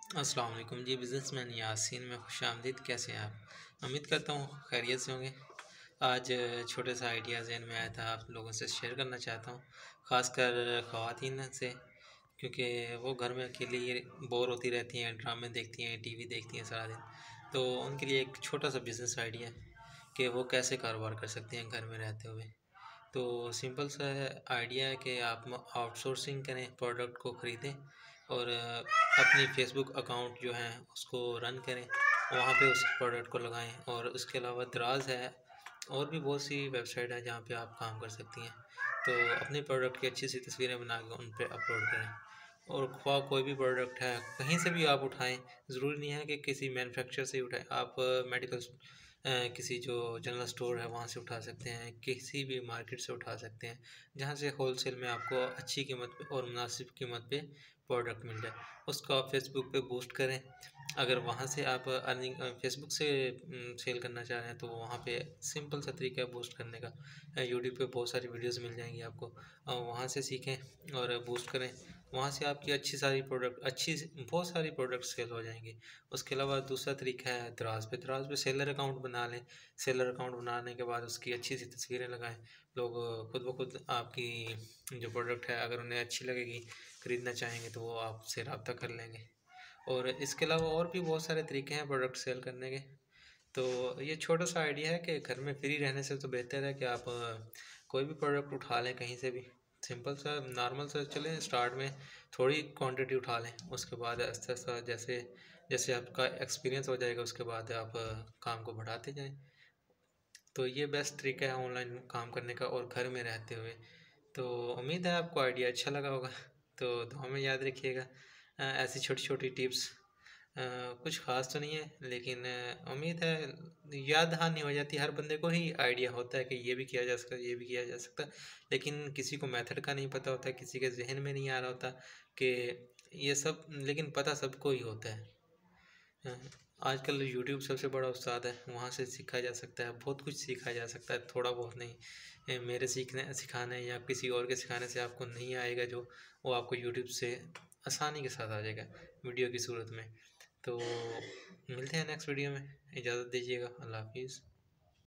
अस्सलाम वालेकुम जी। बिज़नेसमैन यासीन में खुशामदीद। कैसे हैं आप? उम्मीद करता हूँ खैरियत से होंगे। आज छोटे सा आइडिया ज़हन में आया था, आप लोगों से शेयर करना चाहता हूँ, ख़ासकर ख़वातीन से, क्योंकि वो घर में अकेली बोर होती रहती हैं, ड्रामे देखती हैं, टीवी देखती हैं सारा दिन। तो उनके लिए एक छोटा सा बिज़नेस आइडिया है कि वो कैसे कारोबार कर सकती हैं घर में रहते हुए। तो सिंपल सा आइडिया है कि आप आउटसोर्सिंग करें, प्रोडक्ट को ख़रीदें और अपनी फेसबुक अकाउंट जो है उसको रन करें, वहाँ पे उस प्रोडक्ट को लगाएं। और उसके अलावा दराज है, और भी बहुत सी वेबसाइट है जहाँ पे आप काम कर सकती हैं। तो अपने प्रोडक्ट की अच्छी सी तस्वीरें बना के उन पे अपलोड करें। और ख्वाह कोई भी प्रोडक्ट है कहीं से भी आप उठाएं, ज़रूरी नहीं है कि किसी मैन्युफैक्चर से ही उठाएं। आप मेडिकल किसी जो जनरल स्टोर है वहाँ से उठा सकते हैं, किसी भी मार्केट से उठा सकते हैं, जहाँ से होलसेल में आपको अच्छी कीमत पे और मुनासिब कीमत पे प्रोडक्ट मिल जाए। उसको आप फेसबुक पे बूस्ट करें। अगर वहाँ से आप अर्निंग फेसबुक से सेल करना चाह रहे हैं तो वहाँ पे सिंपल सा तरीका है बूस्ट करने का। यूट्यूब पे बहुत सारी वीडियोस मिल जाएंगी आपको, वहाँ से सीखें और बूस्ट करें। वहाँ से आपकी बहुत सारी प्रोडक्ट सेल हो जाएंगी। उसके अलावा दूसरा तरीका है दराज पे सेलर अकाउंट बना लें। सेलर अकाउंट बनाने के बाद उसकी अच्छी सी तस्वीरें लगाएं। लोग खुद ब खुद आपकी जो प्रोडक्ट है अगर उन्हें अच्छी लगेगी, ख़रीदना चाहेंगे, तो वो आपसे रब्ता कर लेंगे। और इसके अलावा और भी बहुत सारे तरीके हैं प्रोडक्ट सेल करने के। तो ये छोटा सा आइडिया है कि घर में फ्री रहने से तो बेहतर है कि आप कोई भी प्रोडक्ट उठा लें कहीं से भी। सिंपल सा नॉर्मल सा चलें, स्टार्ट में थोड़ी क्वांटिटी उठा लें, उसके बाद आहिस्ता आहिस्ता जैसे जैसे आपका एक्सपीरियंस हो जाएगा उसके बाद आप काम को बढ़ाते जाएं। तो ये बेस्ट तरीका है ऑनलाइन काम करने का और घर में रहते हुए। तो उम्मीद है आपको आइडिया अच्छा लगा होगा। तो दुआ में याद रखिएगा। ऐसी छोटी छोटी टिप्स कुछ ख़ास तो नहीं है, लेकिन उम्मीद है याद दहानी हो जाती है। हर बंदे को ही आइडिया होता है कि ये भी किया जा सकता है, ये भी किया जा सकता है, लेकिन किसी को मेथड का नहीं पता होता, किसी के जहन में नहीं आ रहा होता कि ये सब, लेकिन पता सबको ही होता है। आजकल यूट्यूब सबसे बड़ा उस्ताद है, वहाँ से सीखा जा सकता है, बहुत कुछ सीखा जा सकता है, थोड़ा बहुत नहीं। मेरे सिखाने या किसी और के सिखाने से आपको नहीं आएगा जो, वो आपको यूट्यूब से आसानी के साथ आ जाएगा वीडियो की सूरत में। तो मिलते हैं नेक्स्ट वीडियो में, इजाज़त दीजिएगा। अल्लाह हाफिज़।